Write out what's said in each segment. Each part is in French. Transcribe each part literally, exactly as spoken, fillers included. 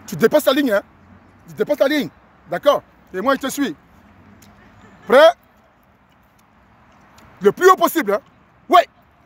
Tu dépasses la ligne, hein. Tu dépasses la ligne. D'accord? Et moi, je te suis. Prêt? Le plus haut possible, hein. Ouais.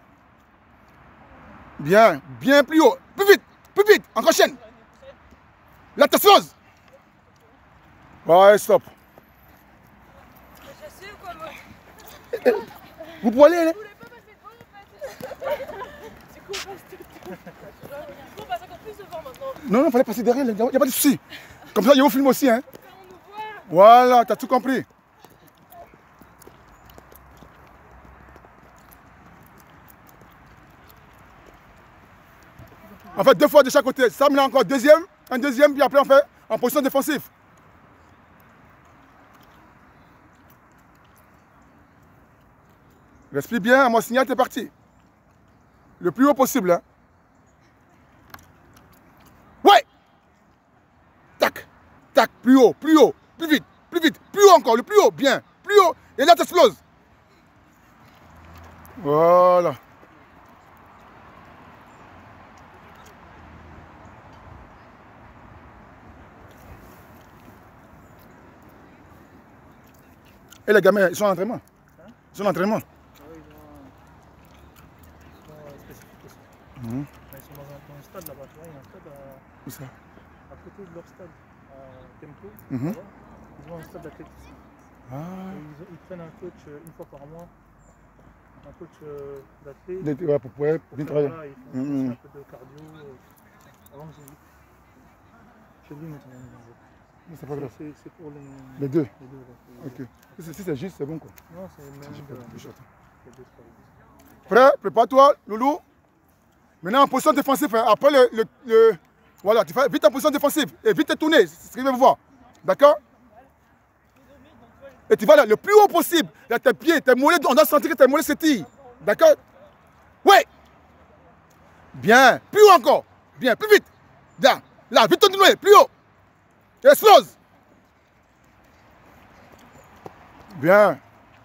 Bien, bien plus haut. Plus vite, plus vite. Encore chaîne. Là, t'exploses. Ouais, stop. Je sais ou quoi, moi? Vous pouvez aller, hein? Je voulais pas passer devant, en fait. Du coup, on passe tout le temps. On passe encore plus devant maintenant. Non, non, il fallait passer derrière, il n'y a, a pas de souci. Comme ça, il y a un film aussi, hein. Quand on nous voit. Voilà, t'as tout compris. En fait, deux fois de chaque côté. Ça, maintenant encore deuxième, un deuxième, puis après on fait en position défensive. Respire bien, à mon signal, t'es parti. Le plus haut possible, hein. Ouais. Tac, tac, plus haut, plus haut, plus vite, plus vite, plus haut encore, le plus haut, bien, plus haut, et là t'exploses. Voilà. Et les gamins, ils sont en entraînement. Hein? Ils sont en entraînement. Ah oui, ils sont spécifiques aussi. Mmh. Ils sont dans un, dans un stade là-bas, tu vois, il y a un stade à, Où ça? à côté de leur stade, à Tempo. Mmh. Ils ont un stade d'athlétisme. Ah. Ils, ils prennent un coach une fois par mois, un coach d'athlète. Ouais, pour pouvoir bien travailler. Voilà, ils font mmh. un peu de cardio euh, avant que j'y vais. Chez lui maintenant. C'est pas grave. C'est pour les, les deux. Les deux là, ok. Si c'est juste, c'est bon quoi. Non, c'est même de, de, de Prêt? Prépare-toi, Loulou. Maintenant en position défensive. Hein. Après le, le, le. Voilà, tu fais vite en position défensive. Et vite te tourner. C'est ce que je vais voir. D'accord? Et tu vas là, le plus haut possible. Là, tes pieds, tes mollets, on doit sentir que tes mollets s'étirent. D'accord? Ouais. Bien. Plus haut encore. Bien, plus vite. Là, là, vite te tourner, plus haut. Explose. Bien.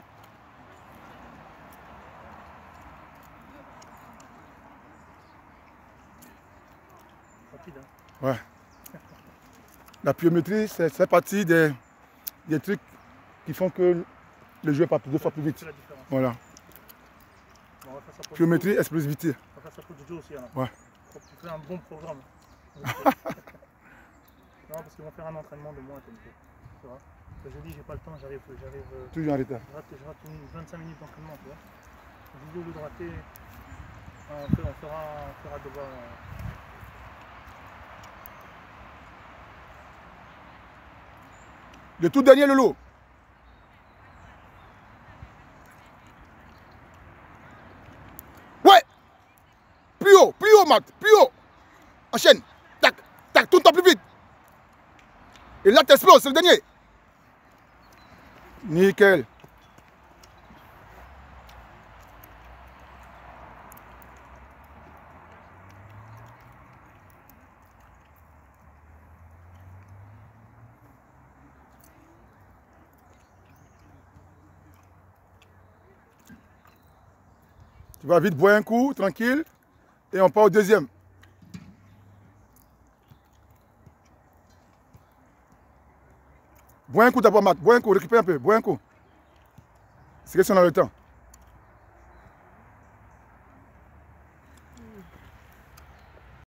Rapide, hein. Ouais. La pliométrie, c'est partie des, des trucs qui font que le jeu part deux fois plus vite. Voilà. Bon, on va faire ça pour pliométrie, explosivité. On va faire ça pour Jojo aussi. Alors. Ouais. Tu fais un bon programme. Non, parce qu'ils vont faire un entraînement de moins à Tempo. Tu vois. Je dis, j'ai pas le temps, j'arrive. Toujours en retard. Je rate, je rate vingt-cinq minutes d'entraînement, tu vois. Je dis, au lieu de rater, on, fait, on fera, on fera devoir. Le tout dernier, Lolo. Ouais. Plus haut, plus haut, Matt, plus haut. Enchaîne. Tac, tac, tourne-toi plus vite. Et là, t'exploses, c'est le dernier. Nickel. Tu vas vite boire un coup, tranquille, et on part au deuxième. Bois un coup d'abord, Matt. Bois un coup, récupère un peu. Bois un coup. C'est question dans le temps.